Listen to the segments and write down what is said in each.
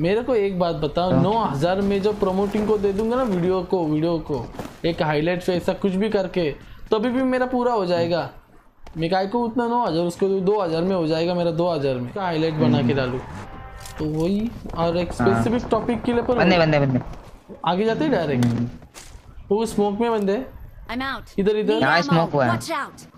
मेरे को एक बात बताओ, 9,000 में जो प्रमोटिंग को दे दूंगा ना वीडियो को एक हाईलाइट पे ऐसा कुछ भी करके, तो अभी भी मेरा पूरा हो जाएगा। मैं काय को उतना 9,000 उसको 2,000 में हो जाएगा मेरा। 2,000 में का हाईलाइट बना के डालूं तो वही। और एक स्पेसिफिक टॉपिक के लिए पर बंदे आगे जाते हैं डायरेक्ट। वो स्मोक में बंदे इधर यहाँ स्मोक हुआ है।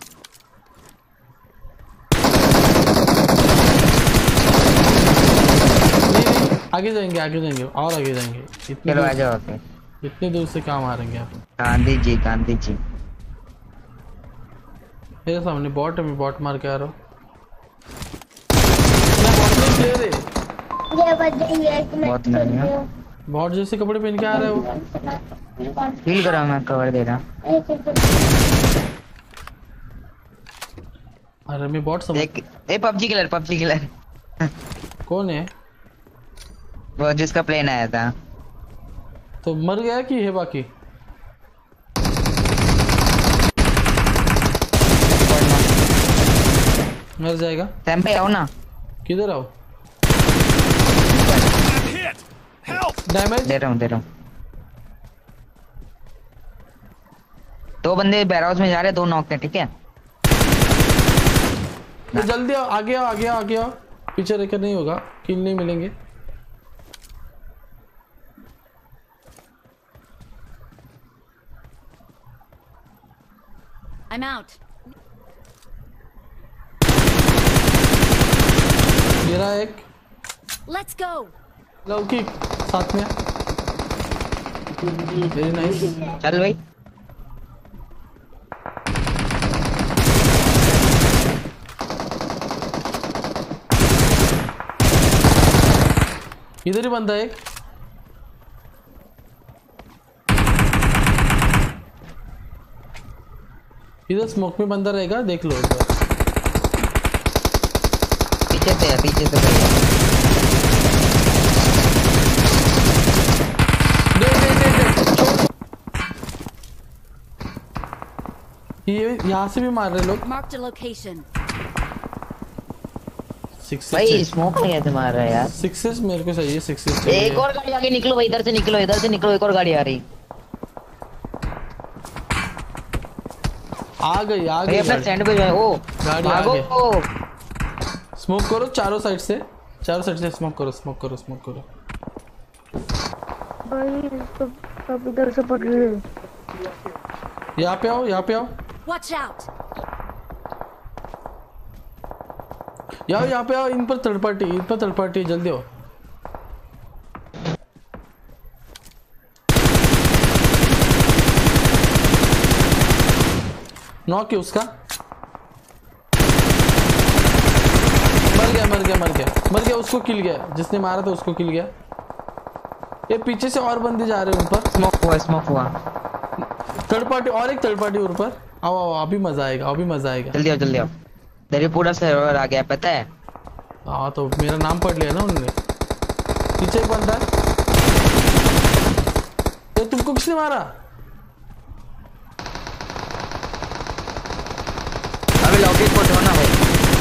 आगे जाएंगे और आगे जाएंगे। चलो आ जाओ। इतने दूर से कहाँ मारेंगे आप? गांधी जी मेरे सामने बॉट है, मैं बॉट मार के आ रहा हूँ। बॉट जैसे कपड़े पहन के आ रहा है वो। फील करो, मैं कवर दे रहा। अरे मैं बॉट समझ। ए पबजी किलर कौन है वो जिसका प्लेन आया था? तो मर गया कि है बाकी? मर जाएगा। टाइम पे आओ ना। किधर आओ? डैमेज दे रहा हूँ। 2 बंदे बैरहाउस में जा रहे हैं, 2 नॉक हैं, ठीक है? तो जल्दी आओ, आगे आओ। पीछे रहकर नहीं होगा, किल नहीं मिलेंगे। I'm out. गिरा एक। Let's go. लौकी साथ में। Very nice. चल भाई। इधर ही बंदा एक। इधर स्मोक में बंदा रहेगा, देख लो। पीछे से ये यहाँ से भी मार रहे लोग। Marked a location. भाई स्मोक में कैसे मार रहा है यार? 6 मेरे को चाहिए। 6 एक और गाड़ी आगे निकलो भाई, इधर से निकलो, एक और गाड़ी आ रही। आ गई अपना स्टैंड पे जाओ। ओ गाड़ी भागो। स्मोक करो चारों साइड से स्मोक करो। भाई सब इधर से पड़ रहे हैं। यहाँ पे आओ। Watch out. यहाँ पे आओ। इन पर थर्ड पार्टी जल्दी आओ। नॉक है उसका। मर गया। उसको किल गया, जिसने मारा था उसको किल गया। ये पीछे से और बंदे जा रहे हैं ऊपर। स्मोक हुआ। थर्ड पार्टी ऊपर। आओ अभी मजा आएगा। जल्दी आओ। तेरे पूरा सर्वर आ गया, पता है? हाँ तो मेरा नाम पढ़ लिया ना उन्होंने। पीछे एक बंदा है। तो तुमको किसने मारा? अबे लॉकेट को उठाना भाई।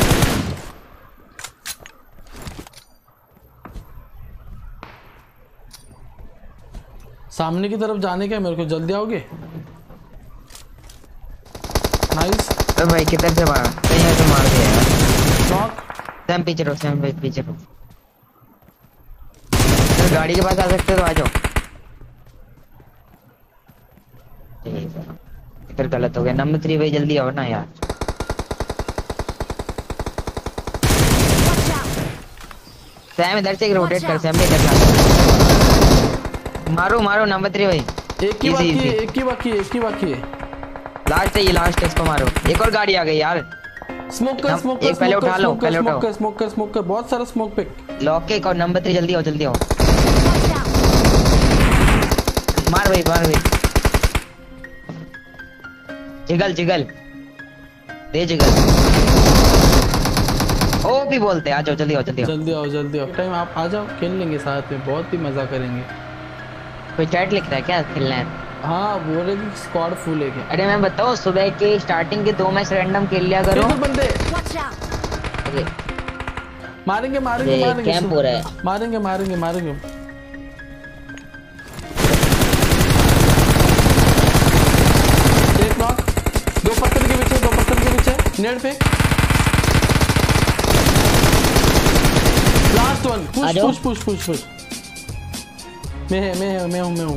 सामने की तरफ जाने का मेरे को, जल्दी आओगे? नाइस। अरे भाई किधर से मारा? कहीं से मार दिया यार। नॉक। सैम पीछे रहो। तो गाड़ी के पास आ सकते हो तो आ जाओ। इधर गलत हो गया। नंबर 3 भाई जल्दी आओ ना यार। सैम इधर से रोटेट कर। सैम इधर मारो नंबर 3 भाई। एक ही बाकी है। लास्ट है ये, लास्ट है, इसको मारो। एक और गाड़ी आ गई यार। स्मोक कर। पहले उठा लो। स्मोक कर। बहुत सारा स्मोक पे। लॉक के और नंबर 3 जल्दी आओ। मार भाई। जिगल दे जिगल। ओ भी बोलते आ जाओ। जल्दी आओ। टाइम आप आ जाओ, खेल लेंगे साथ में, बहुत ही मजा करेंगे। कोई चैट लिख रहा है क्या खेलना है? हाँ बोले कि स्क्वाड फुल है क्या? अरे मैं बताऊं, सुबह के स्टार्टिंग के 2 मैच रैंडम खेल लिया करो। बंदे मारेंगे मारेंगे ये मारेंगे कैंप हो रहा है। मारेंगे मारेंगे मारेंगे। एक नॉक, दो पत्थर के पीछे, दो पत्थर के पीछे, नेट पे। लास्ट वन, आ पुश जाओ। Push push push push. मैं हूँ।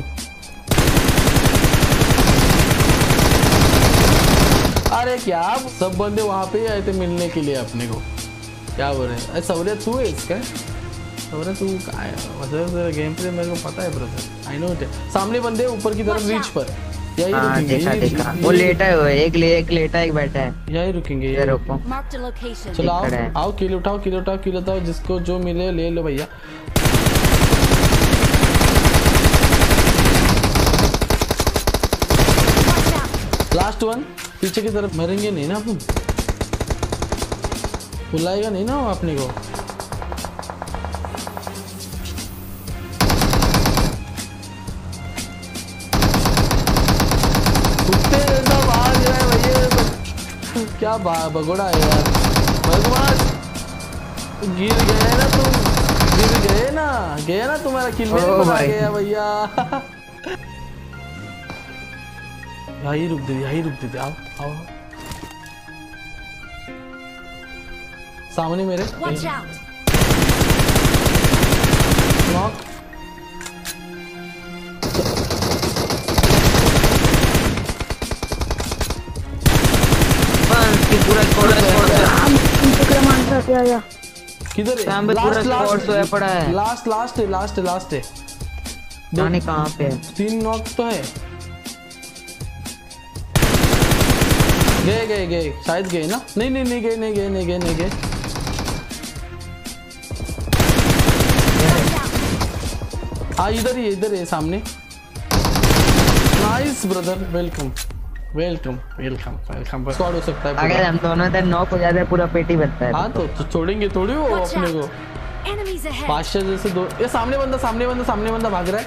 अरे क्या सब बंदे वहां पे ही आए थे मिलने के लिए अपने को, क्या बोल रहे हैं? अरे सौर्य तू है इसका? सौर्य तू का है? मतलब गेम प्ले मेरे को पता है ब्रदर, आई नो इट। सामने बंदे ऊपर की तरफ रीच पर, यही हाँ रुकेंगे, देखा वो लेटा है, वो एक लेटा एक बैठा है। यही रुकेंगे, ये यही रुको। Marked a location. चलो आओ खड़ा है। आओ, किल उठाओ किल उठाओ किल उठाओ, जिसको जो मिले ले लो भैया। Watch out. लास्ट वन, पीछे की तरफ। मरेंगे नहीं ना अपन, बुलाएगा नहीं ना वो अपने को। कुत्ते जैसा भाग रहा है भैया, क्या भगोड़ा है यार। भगवान गिर गए ना तुम, गए ना तुम्हारा किल मेरे को भाई। गया भैया। यही रुक दे, आओ आओ सामने मेरे। Watch out. नॉक, किधर है? सामने पूरा स्क्वाड सोया पड़ा है। लास्ट है। जाने कहाँ पे है? 3 नॉक तो है। गए शायद गए ना? नहीं गए। हाँ इधर ही है सामने। Nice brother, welcome. स्क्वाड हो सकता है अगर पूरा। हम दोनों इधर नॉक हो जाते हैं पूरा पेटी बनता है। हाँ तो छोड़ेंगे थोड़ी वो Watch अपने out. को। Enemies ahead. बादशाह जैसे दो, ये सामने बंदा भाग रहा है।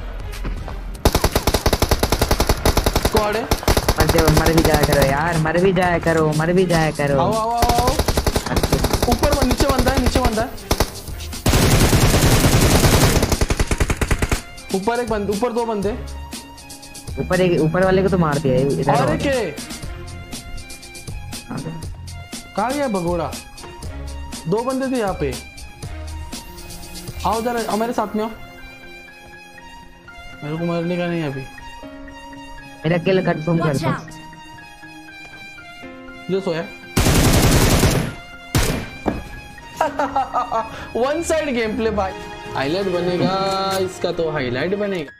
स्क्वाड है। मर भी जाया करो यार, मर भी जाया करो। आओ। ऊपर नीचे बंदा है। ऊपर 2 बंदे। ऊपर वाले को तो मार दिया इधर। अरे के कहाँ गया भगोड़ा? 2 बंदे थे यहाँ पे। आओ जरा, आओ मेरे साथ में आओ। मेरे को मरने का नहीं है अभी। मेरा किल कंफर्म कर Watch दो। out. जो सोया। वन साइड गेम प्ले भाई, हाईलाइट बनेगा इसका, तो हाईलाइट बनेगा।